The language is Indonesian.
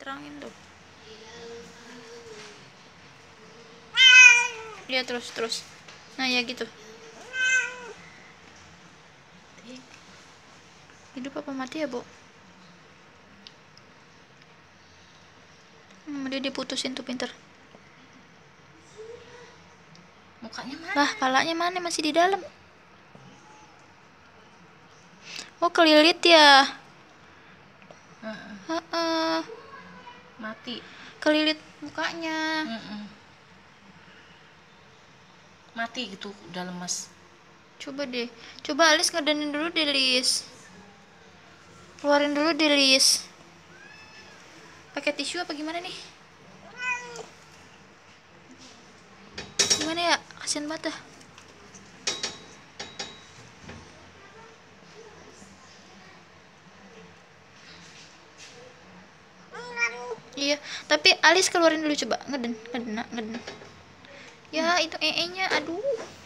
terangin tuh. Ya terus. Nah ya gitu. Hidup apa mati ya, Bu? Dia diputusin tuh, pinter. Mukanya mana? Lah, palanya mana? Masih di dalam. Oh, kelilit ya. Mati. Kelilit mukanya. Mati gitu, udah lemas. Coba deh. Coba Alis ngedenin dulu deh, Lis. Keluarin dulu deh, Lis. Pakai tisu apa gimana nih? Gimana ya? Kasian banget dah. Iya, tapi Alis keluarin dulu coba. Ngeden. Ya, itu nya. Aduh.